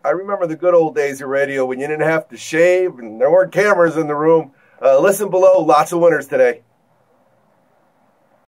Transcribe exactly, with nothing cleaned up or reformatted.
I remember the good old days of radio when you didn't have to shave and there weren't cameras in the room. Uh, listen below, lots of winners today.